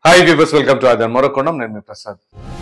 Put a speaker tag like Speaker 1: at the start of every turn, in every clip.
Speaker 1: Hi viewers, welcome to ఆదాన్ మరొకొండం. నేను మీ ప్రసాద్.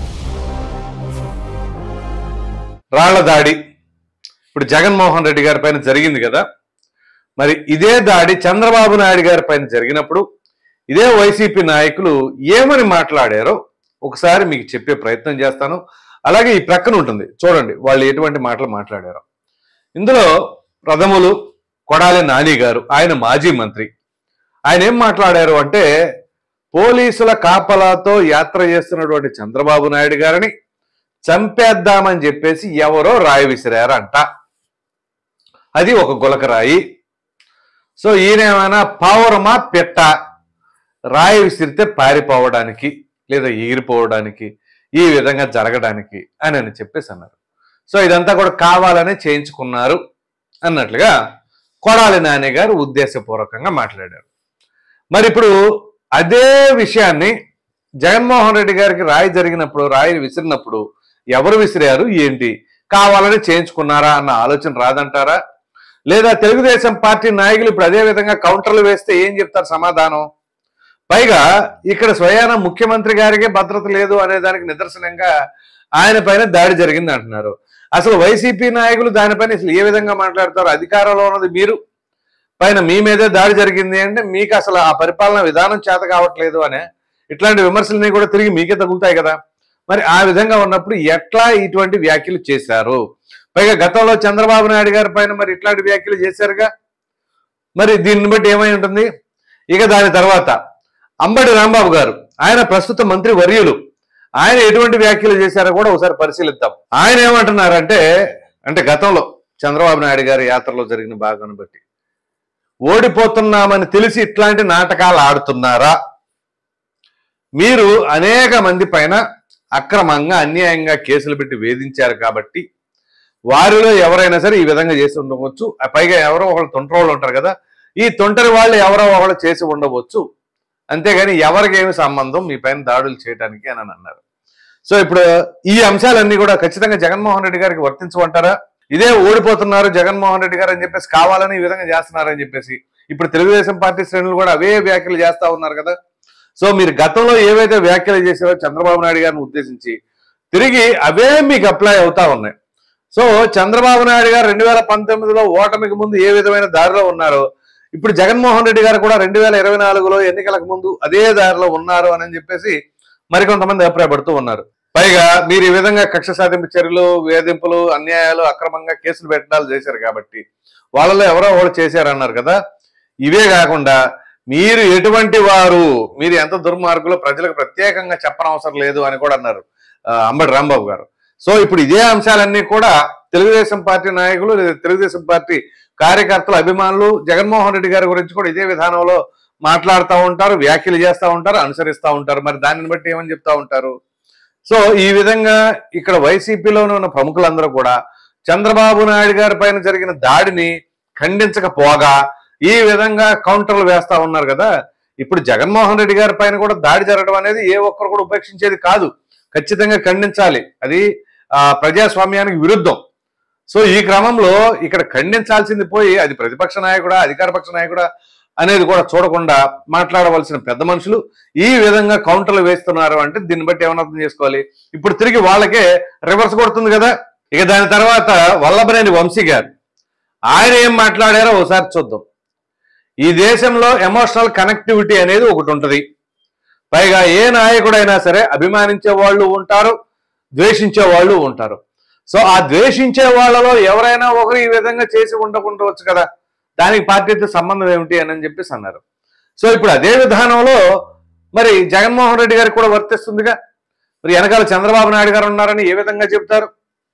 Speaker 1: రాళ్ల దాడి ఇప్పుడు జగన్మోహన్ రెడ్డి గారి పైన జరిగింది కదా, మరి ఇదే దాడి చంద్రబాబు నాయుడు గారి పైన జరిగినప్పుడు ఇదే వైసీపీ నాయకులు ఏమని మాట్లాడారో ఒకసారి మీకు చెప్పే ప్రయత్నం చేస్తాను. అలాగే ఈ ప్రక్కన ఉంటుంది చూడండి, వాళ్ళు ఎటువంటి మాటలు మాట్లాడారో. ఇందులో ప్రథములు కొడాలి నాని గారు, ఆయన మాజీ మంత్రి. ఆయన ఏం మాట్లాడారు అంటే, పోలీసుల కాపలాతో యాత్ర చేస్తున్నటువంటి చంద్రబాబు నాయుడు గారిని చంపేద్దామని చెప్పేసి ఎవరో రాయి విసిరారంట. అది ఒక గులకరాయి. సో ఈయనేమైనా పావురమా పెట్ట, రాయి విసిరితే పారిపోవడానికి లేదా ఎగిరిపోవడానికి, ఈ విధంగా జరగడానికి అని చెప్పేసి అన్నారు. సో ఇదంతా కూడా కావాలనే చేయించుకున్నారు అన్నట్లుగా కొడాలి నాని గారు ఉద్దేశపూర్వకంగా మాట్లాడారు. మరి ఇప్పుడు అదే విషయాన్ని జగన్మోహన్ రెడ్డి గారికి రాయి జరిగినప్పుడు, రాయి విసిరినప్పుడు ఎవరు విసిరారు, ఏంటి, కావాలని చేయించుకున్నారా అన్న ఆలోచన రాదంటారా? లేదా తెలుగుదేశం పార్టీ నాయకులు ఇప్పుడు అదే విధంగా కౌంటర్లు వేస్తే ఏం చెప్తారు సమాధానం? పైగా ఇక్కడ స్వయాన ముఖ్యమంత్రి గారికే భద్రత లేదు అనే దానికి నిదర్శనంగా ఆయన పైన దాడి జరిగింది అంటున్నారు. అసలు వైసీపీ నాయకులు దానిపైన అసలు ఏ విధంగా మాట్లాడతారు? అధికారంలో ఉన్నది మీరు, పైన మీ మీదే దాడి జరిగింది అంటే మీకు అసలు ఆ పరిపాలన విధానం చేత కావట్లేదు అనే ఇట్లాంటి విమర్శలన్నీ కూడా తిరిగి మీకే తగులుతాయి కదా. మరి ఆ విధంగా ఉన్నప్పుడు ఎట్లా ఇటువంటి వ్యాఖ్యలు చేశారు? పైగా గతంలో చంద్రబాబు నాయుడు గారి పైన మరి ఇట్లాంటి వ్యాఖ్యలు చేశారుగా, మరి దీన్ని బట్టి ఏమై ఉంటుంది? ఇక దాని తర్వాత అంబటి రాంబాబు గారు, ఆయన ప్రస్తుత మంత్రి వర్యులు, ఆయన ఎటువంటి వ్యాఖ్యలు చేశారో కూడా ఒకసారి పరిశీలిద్దాం. ఆయన ఏమంటున్నారంటే, అంటే గతంలో చంద్రబాబు నాయుడు గారి యాత్రలో జరిగిన భాగాన్ని బట్టి, ఓడిపోతున్నామని తెలిసి ఇట్లాంటి నాటకాలు ఆడుతున్నారా? మీరు అనేక మంది పైన అక్రమంగా అన్యాయంగా కేసులు పెట్టి వేధించారు కాబట్టి వారిలో ఎవరైనా సరే ఈ విధంగా చేసి ఉండవచ్చు. పైగా ఎవరో ఒకళ్ళు తొంటరి వాళ్ళు ఉంటారు కదా, ఈ తొంటరి వాళ్ళు ఎవరో ఒకళ్ళు చేసి ఉండవచ్చు, అంతేగాని ఎవరికి ఏమి సంబంధం మీ పైన దాడులు చేయడానికి అని అన్నారు. సో ఇప్పుడు ఈ అంశాలన్నీ కూడా ఖచ్చితంగా జగన్మోహన్ రెడ్డి గారికి వర్తించమంటారా? ఇదే ఓడిపోతున్నారు జగన్మోహన్ రెడ్డి గారు అని చెప్పేసి కావాలని ఈ విధంగా చేస్తున్నారని చెప్పేసి ఇప్పుడు తెలుగుదేశం పార్టీ శ్రేణులు కూడా అవే వ్యాఖ్యలు చేస్తా ఉన్నారు కదా. సో మీరు గతంలో ఏవైతే వ్యాఖ్యలు చేశారో చంద్రబాబు నాయుడు గారిని ఉద్దేశించి తిరిగి అవే మీకు అప్లై అవుతా ఉన్నాయి. సో చంద్రబాబు నాయుడు గారు 2019లో ఓటమికి ముందు ఏ విధమైన దారిలో ఉన్నారో, ఇప్పుడు జగన్మోహన్ రెడ్డి గారు కూడా 2024లో ఎన్నికలకు ముందు అదే దారిలో ఉన్నారు అని చెప్పేసి మరికొంతమంది అభిప్రాయపడుతూ ఉన్నారు. పైగా మీరు ఈ విధంగా కక్ష సాధింపు చర్యలు, వేధింపులు, అన్యాయాలు, అక్రమంగా కేసులు పెట్టడాలు చేశారు కాబట్టి వాళ్ళలో ఎవరో ఒకరు చేశారన్నారు కదా. ఇవే కాకుండా మీరు ఎటువంటి వారు, మీరు ఎంత దుర్మార్గులో ప్రజలకు ప్రత్యేకంగా చెప్పనవసరం లేదు అని కూడా అన్నారు అంబటి రాంబాబు గారు. సో ఇప్పుడు ఇదే అంశాలన్నీ కూడా తెలుగుదేశం పార్టీ నాయకులు, తెలుగుదేశం పార్టీ కార్యకర్తలు, అభిమానులు జగన్మోహన్ రెడ్డి గారి గురించి కూడా ఇదే విధానంలో మాట్లాడుతూ ఉంటారు, వ్యాఖ్యలు చేస్తూ ఉంటారు, అనుసరిస్తూ ఉంటారు. మరి దానిని బట్టి ఏమని చెప్తా ఉంటారు? సో ఈ విధంగా ఇక్కడ వైసీపీలోనే ఉన్న ప్రముఖులందరూ కూడా చంద్రబాబు నాయుడు గారి పైన జరిగిన దాడిని ఖండించకపోగా ఈ విధంగా కౌంటర్లు వేస్తా ఉన్నారు కదా. ఇప్పుడు జగన్మోహన్ రెడ్డి గారి పైన కూడా దాడి జరగడం అనేది ఏ ఒక్కరు కూడా ఉపేక్షించేది కాదు, ఖచ్చితంగా ఖండించాలి. అది ప్రజాస్వామ్యానికి విరుద్ధం. సో ఈ క్రమంలో ఇక్కడ ఖండించాల్సింది పోయి అది ప్రతిపక్ష నాయకుడా, అధికార పక్ష నాయకుడా అనేది కూడా చూడకుండా మాట్లాడవలసిన పెద్ద మనుషులు ఈ విధంగా కౌంటర్లు వేస్తున్నారు అంటే దీన్ని బట్టి ఏమన్నా అర్థం చేసుకోవాలి? ఇప్పుడు తిరిగి వాళ్ళకే రివర్స్ కొడుతుంది కదా. ఇక దాని తర్వాత వల్లభనేని వంశీ గారు, ఆయన ఏం మాట్లాడారో ఒకసారి చూద్దాం. ఈ దేశంలో ఎమోషనల్ కనెక్టివిటీ అనేది ఒకటి ఉంటుంది. పైగా ఏ నాయకుడైనా సరే అభిమానించే వాళ్ళు ఉంటారు, ద్వేషించే వాళ్ళు ఉంటారు. సో ఆ ద్వేషించే వాళ్ళలో ఎవరైనా ఒకరు ఈ విధంగా చేసి ఉండవచ్చు కదా, దానికి పార్టీతో సంబంధం ఏమిటి అని చెప్పేసి అన్నారు. సో ఇప్పుడు అదే విధానంలో మరి జగన్మోహన్ రెడ్డి గారికి కూడా వర్తిస్తుందిగా. మరి వెనకాల చంద్రబాబు నాయుడు గారు ఉన్నారని ఏ విధంగా చెప్తారు?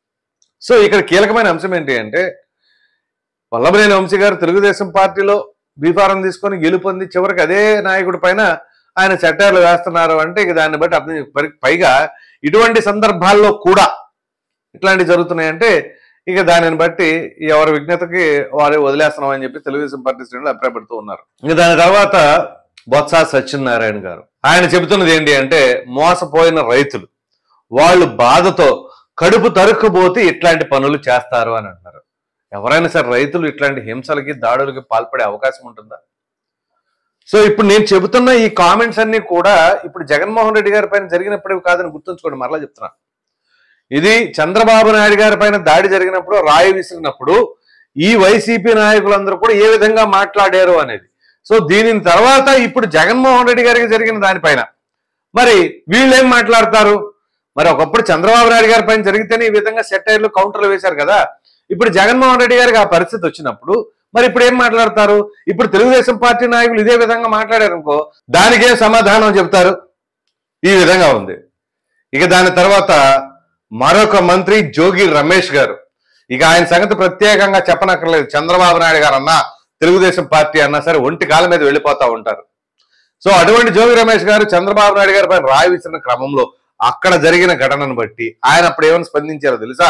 Speaker 1: సో ఇక్కడ కీలకమైన అంశం ఏంటి అంటే, వల్లభనేని వంశీ గారు తెలుగుదేశం పార్టీలో బీఫారం తీసుకొని గెలుపొంది చివరికి అదే నాయకుడి పైన ఆయన చట్టాలు వేస్తున్నారు అంటే ఇక దాన్ని బట్టి అర్థం. పైగా ఇటువంటి సందర్భాల్లో కూడా ఇట్లాంటివి జరుగుతున్నాయంటే ఇక దానిని బట్టి ఎవరి విజ్ఞతకి వారే వదిలేస్తున్నాం అని చెప్పి తెలుగుదేశం పార్టీ శ్రేణులు అభిప్రాయపడుతూ ఉన్నారు. ఇక దాని తర్వాత బొత్స సత్యనారాయణ గారు, ఆయన చెబుతున్నది ఏంటి అంటే, మోసపోయిన రైతులు వాళ్ళు బాధతో కడుపు తరుక్కుపోతే ఇట్లాంటి పనులు చేస్తారు అని అంటున్నారు. ఎవరైనా సరే రైతులు ఇట్లాంటి హింసలకి, దాడులకి పాల్పడే అవకాశం ఉంటుందా? సో ఇప్పుడు నేను చెబుతున్న ఈ కామెంట్స్ అన్ని కూడా ఇప్పుడు జగన్మోహన్ రెడ్డి గారి పైన జరిగినప్పుడు కాదని గుర్తుంచుకోండి, మరలా చెప్తున్నా. ఇది చంద్రబాబు నాయుడు గారి పైన దాడి జరిగినప్పుడు, రాయి విసిరినప్పుడు ఈ వైసీపీ నాయకులందరూ కూడా ఏ విధంగా మాట్లాడారు అనేది. సో దీని తర్వాత ఇప్పుడు జగన్మోహన్ రెడ్డి గారికి జరిగిన దానిపైన మరి వీళ్ళు ఏం మాట్లాడతారు? మరి ఒకప్పుడు చంద్రబాబు నాయుడు గారి పైన జరిగితేనే ఈ విధంగా సెటైర్లు కౌంటర్లు వేశారు కదా. ఇప్పుడు జగన్మోహన్ రెడ్డి గారికి ఆ పరిస్థితి వచ్చినప్పుడు మరి ఇప్పుడు ఏం మాట్లాడతారు? ఇప్పుడు తెలుగుదేశం పార్టీ నాయకులు ఇదే విధంగా మాట్లాడారు అనుకో, దానికేం సమాధానం చెప్తారు? ఈ విధంగా ఉంది. ఇక దాని తర్వాత మరొక మంత్రి జోగి రమేష్ గారు, ఇక ఆయన సంగతి ప్రత్యేకంగా చెప్పనక్కర్లేదు. చంద్రబాబు నాయుడు గారు అన్నా, తెలుగుదేశం పార్టీ అన్నా సరే ఒంటి కాళ్ళ మీద వెళ్ళిపోతా ఉంటారు. సో అటువంటి జోగి రమేష్ గారు చంద్రబాబు నాయుడు గారి పైన రాయి విసిరిన క్రమంలో అక్కడ జరిగిన ఘటనను బట్టి ఆయన అప్పుడు ఏమైనా స్పందించారో తెలుసా?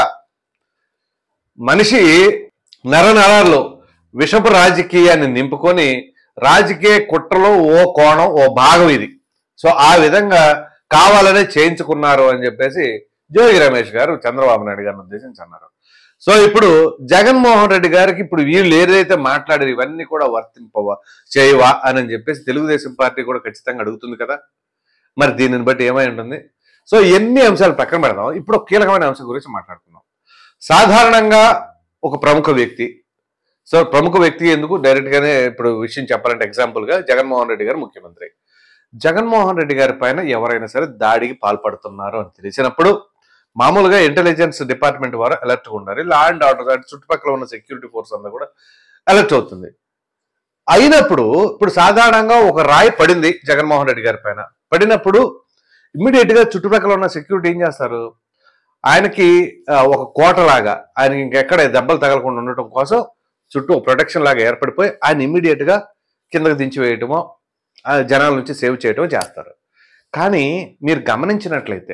Speaker 1: మనిషి నరనరాల్లో విషపు రాజకీయాన్ని నింపుకొని రాజకీయ కుట్రలో ఓ కోణం, ఓ భాగం ఇది. సో ఆ విధంగా కావాలనే చేయించుకున్నారు అని చెప్పేసి జోగి రమేష్ గారు చంద్రబాబు నాయుడు గారిని ఉద్దేశించి అన్నారు. సో ఇప్పుడు జగన్మోహన్ రెడ్డి గారికి ఇప్పుడు వీళ్ళు ఏదైతే మాట్లాడారు ఇవన్నీ కూడా వర్తింపవా, చేయవా అని చెప్పేసి తెలుగుదేశం పార్టీ కూడా ఖచ్చితంగా అడుగుతుంది కదా. మరి దీనిని బట్టి ఏమై ఉంటుంది? సో ఎన్ని అంశాలు పక్కన పెడదాం, ఇప్పుడు ఒక కీలకమైన అంశం గురించి మాట్లాడుకుందాం. సాధారణంగా ఒక ప్రముఖ వ్యక్తి, సో ప్రముఖ వ్యక్తి ఎందుకు డైరెక్ట్ గానే ఇప్పుడు విషయం చెప్పాలంటే ఎగ్జాంపుల్ గా జగన్మోహన్ రెడ్డి గారు ముఖ్యమంత్రి. జగన్మోహన్ రెడ్డి గారి పైన ఎవరైనా సరే దాడికి పాల్పడుతున్నారు అని తెలిసినప్పుడు మామూలుగా ఇంటెలిజెన్స్ డిపార్ట్మెంట్ వారు అలర్ట్గా ఉండాలి. లా అండ్ ఆర్డర్ చుట్టుపక్కల ఉన్న సెక్యూరిటీ ఫోర్స్ అంతా కూడా అలర్ట్ అవుతుంది. అయినప్పుడు ఇప్పుడు సాధారణంగా ఒక రాయి పడింది జగన్మోహన్ రెడ్డి గారి పైన, పడినప్పుడు ఇమ్మీడియట్ గా చుట్టుపక్కల ఉన్న సెక్యూరిటీ ఏం చేస్తారు? ఆయనకి ఒక కోటలాగా ఆయనకి ఇంకెక్కడ దెబ్బలు తగలకుండా ఉండటం కోసం చుట్టూ ప్రొటెక్షన్ లాగా ఏర్పడిపోయి ఆయన ఇమ్మీడియట్ గా కిందకు దించి వేయటమో జనాల నుంచి సేవ్ చేయటమో చేస్తారు. కానీ మీరు గమనించినట్లయితే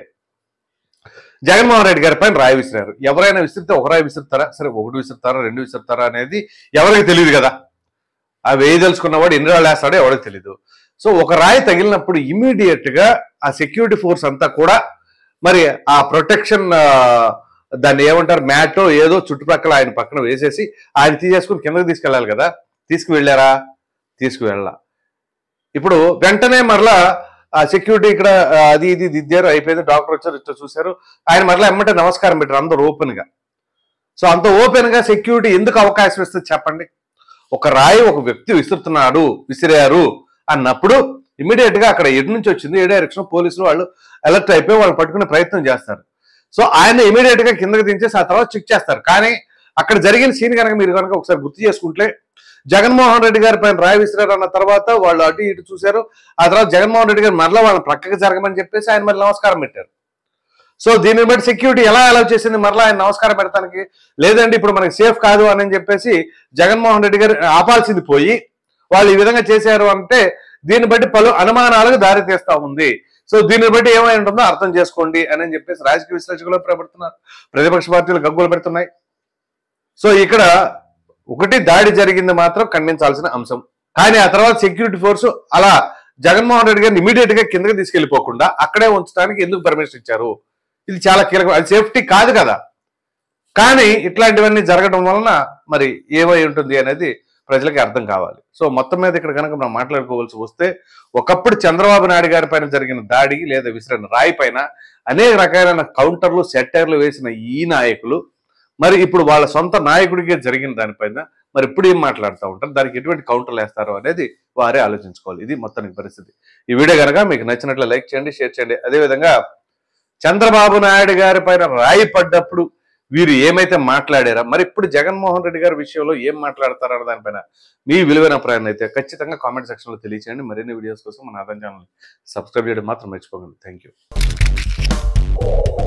Speaker 1: జగన్మోహన్ రెడ్డి గారి పైన రాయి విసిరారు. ఎవరైనా విసిరితే ఒక రాయి విసురుతారా? సరే, ఒకటి విసురుతారా, రెండు విసురుతారా అనేది ఎవరికి తెలియదు కదా. ఆ వేయదలుచుకున్నవాడు ఎన్ని రాళ్ళు వేస్తాడో ఎవరికి తెలియదు. సో ఒక రాయి తగిలినప్పుడు ఇమ్మీడియట్ గా ఆ సెక్యూరిటీ ఫోర్స్ అంతా కూడా మరి ఆ ప్రొటెక్షన్ దాన్ని ఏమంటారు, మ్యాటో ఏదో చుట్టుపక్కల ఆయన పక్కన వేసేసి ఆయన తీసేసుకుని కిందకి తీసుకెళ్ళాలి కదా. తీసుకువెళ్ళారా? తీసుకువెళ్ళా. ఇప్పుడు వెంటనే మరలా ఆ సెక్యూరిటీ ఇక్కడ అది ఇది దిద్దారు, అయిపోయింది, డాక్టర్ వచ్చారు, ఇట్లా చూశారు, ఆయన మరలా ఎమ్మటే నమస్కారం పెట్టారు అందరూ ఓపెన్ గా. సో అంత ఓపెన్ గా సెక్యూరిటీ ఎందుకు అవకాశం ఇస్తుంది చెప్పండి? ఒక రాయి ఒక వ్యక్తి విసురుతున్నాడు, విసిరారు అన్నప్పుడు ఇమీడియట్ గా అక్కడ ఎటు నుంచి వచ్చింది, ఏ డైరెక్షన్, పోలీసులు వాళ్ళు అలర్ట్ అయిపోయి వాళ్ళు పట్టుకునే ప్రయత్నం చేస్తారు. సో ఆయన ఇమీడియట్ గా కిందకి దించేసి ఆ తర్వాత చెక్ చేస్తారు. కానీ అక్కడ జరిగిన సీన్ కనుక మీరు కనుక ఒకసారి గుర్తు చేసుకుంటే, జగన్మోహన్ రెడ్డి గారి పైన రాయి విసిరారు అన్న తర్వాత వాళ్ళు అటు ఇటు చూశారు. ఆ తర్వాత జగన్మోహన్ రెడ్డి గారు మరలా వాళ్ళని ప్రక్కకి జరగమని చెప్పేసి ఆయన మరి నమస్కారం పెట్టారు. సో దీన్ని బట్టి సెక్యూరిటీ ఎలా అలౌ చేసింది మరలా ఆయన నమస్కారం పెడతానికి? లేదండి ఇప్పుడు మనకి సేఫ్ కాదు అని చెప్పేసి జగన్మోహన్ రెడ్డి గారు ఆపాల్సింది పోయి వాళ్ళు ఈ విధంగా చేశారు అంటే దీన్ని బట్టి పలు అనుమానాలకు దారి తీస్తా ఉంది. సో దీన్ని బట్టి ఏమై ఉంటుందో అర్థం చేసుకోండి అని చెప్పేసి రాజకీయ విశ్లేషకులు ప్రబడుతున్నారు, ప్రతిపక్ష పార్టీలు గగ్గోలు పెడుతున్నాయి. సో ఇక్కడ ఒకటి దాడి జరిగింది మాత్రం ఖండించాల్సిన అంశం. కానీ ఆ తర్వాత సెక్యూరిటీ ఫోర్స్ అలా జగన్మోహన్ రెడ్డి గారిని ఇమీడియట్ గా కిందకి తీసుకెళ్లిపోకుండా అక్కడే ఉంచడానికి ఎందుకు పర్మిషన్ ఇచ్చారు? ఇది చాలా కీలకం. అది సేఫ్టీ కాదు కదా. కానీ ఇట్లాంటివన్నీ జరగడం వలన మరి ఏమై ఉంటుంది అనేది ప్రజలకి అర్థం కావాలి. సో మొత్తం మీద ఇక్కడ కనుక మనం మాట్లాడుకోవాల్సి వస్తే, ఒకప్పుడు చంద్రబాబు నాయుడు గారి పైన జరిగిన దాడి లేదా విసిరిన రాయి పైన అనేక రకాలైన కౌంటర్లు, సెట్టర్లు వేసిన ఈ నాయకులు మరి ఇప్పుడు వాళ్ళ సొంత నాయకుడికే జరిగిన దానిపైన మరి ఇప్పుడు ఏం మాట్లాడుతూ ఉంటారు, దానికి ఎటువంటి కౌంటర్లు వేస్తారో అనేది వారే ఆలోచించుకోవాలి. ఇది మొత్తానికి పరిస్థితి. ఈ వీడియో కనుక మీకు నచ్చినట్లు లైక్ చేయండి, షేర్ చేయండి. అదేవిధంగా చంద్రబాబు నాయుడు గారి పైన రాయి పడ్డప్పుడు వీరు ఏమైతే మాట్లాడారా, మరి ఇప్పుడు జగన్మోహన్ రెడ్డి గారి విషయంలో ఏం మాట్లాడతారన్న దానిపైన మీ విలువైన అభిప్రాయాన్ని అయితే ఖచ్చితంగా కామెంట్ సెక్షన్ లో తెలియచేయండి. మరిన్ని వీడియోస్ కోసం మన ఆదాయం ఛానల్ సబ్స్క్రైబ్ చేయడం మాత్రం మర్చిపోకండి. Thank you.